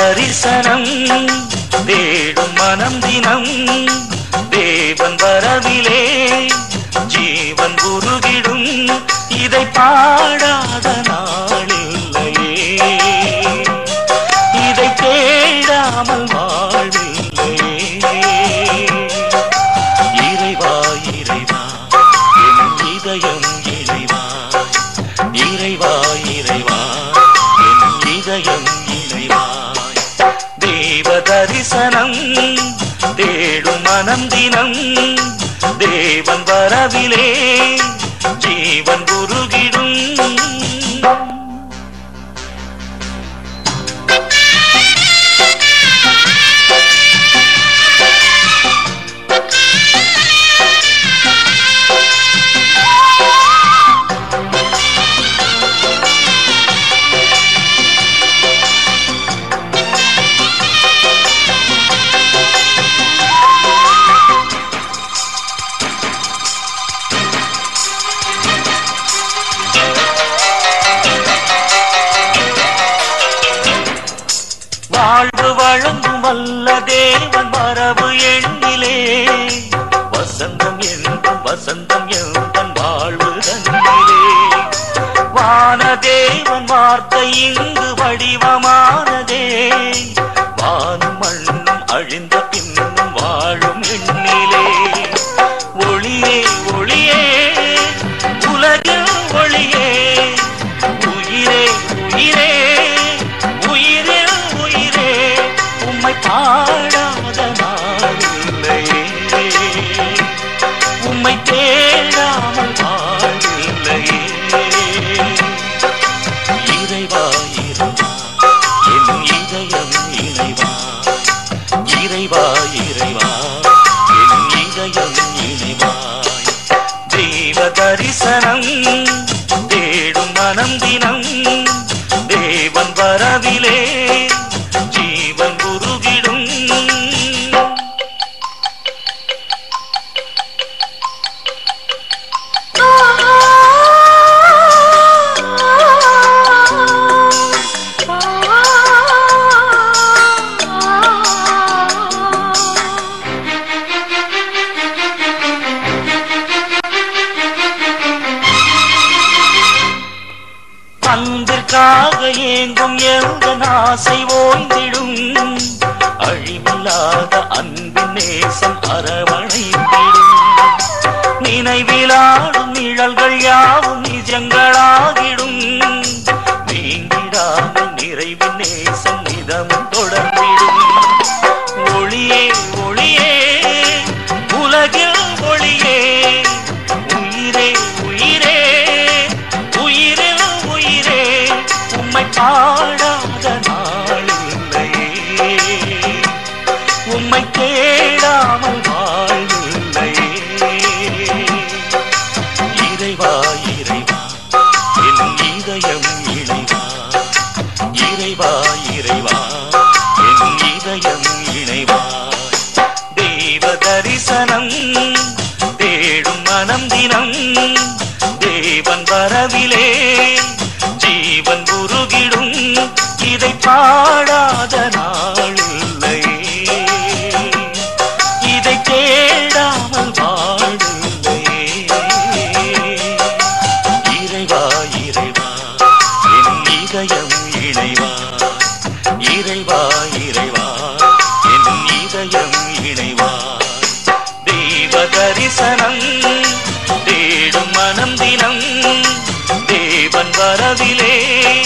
தரிசனம் தேடும் மனம் தினம் தேவன் வரவிலே ஜீவன் உருகிடும். இதை பாடாத நாளில்லையே, இதை தேடாமல் வாழ்வில்லையே. இறைவா இறைவா என் இதயம் இறைவாய், இறைவா இறைவா என் இதயம் இறைவாய். தேவ தரிசனம் தேடும் மனம் தினம் தேவன் வரவிலே ஜீவன் உருகிடும். வாழ்வு வழங்கும் வல்ல தேவன் மரபு எண்ணிலே வசந்தம் என்றும் வசந்தம் எந்தன் வாழ்வு தன்னிலே. வான தேவன் வார்த்தை இங்கு வடிவமானதே, வானும் மண்ணும் அழிந்த பின்னும் வாழும் எண்ணிலே. ஒளியே ஒளியே உலகில் ஒளியே, உயிரே உயிரே உயிரில் உயிரே உம்மை பாடாத நாளில்லையே, உம்மை தேடாமல் வாழ்வில்லையே. இறைவா இறைவா என் இதயம் இறைவா, இறைவா இறைவா என் இதயம் இறைவாய். தெய்வ தரிசனம் தேடும் மனம் தினம் தேவன் வரவிலே ஜீவன் உருகிடும். அன்பிற்காக ஏங்கும் எங்கள் ஆசை ஓய்ந்திடும், அழிவில்லாத அன்பின் நேசம் அரவணைத்திடும். நினைவிலாடும் நிழல்கள் யாவும் நிஜங்களாகிடும், நீங்கிடாமல் நிறைவின் நேசம் நிதமும் தொடர்ந்திடும். ஒளியே ஒளியே உலகில் ஒளியே, உயிரே உயிரே உயிரில் உயிரே உம்மை பாடாத நாளில்லையே, உம்மை தேடாமல் வாழ்வில்லையே. இறைவா இறைவா என் இதயம் இணைவா, இறைவா இறைவா என் இதயம் இணைவாய். தெய்வ தரிசனம் தேடும் மனம் தினம் தேவன் வரவிலே ஜீவன் உருகிடும். இதை பாடாத நாளில்லையே, இதை தேடாமல் வாழ்வில்லையே. இறைவா இறைவா என் இதயம் இணைவா, இறைவா இறைவா என் இதயம் இணைவாய். தெய்வ தரிசனம் தேடும் மனம் தினம் தேவன் வரவிலே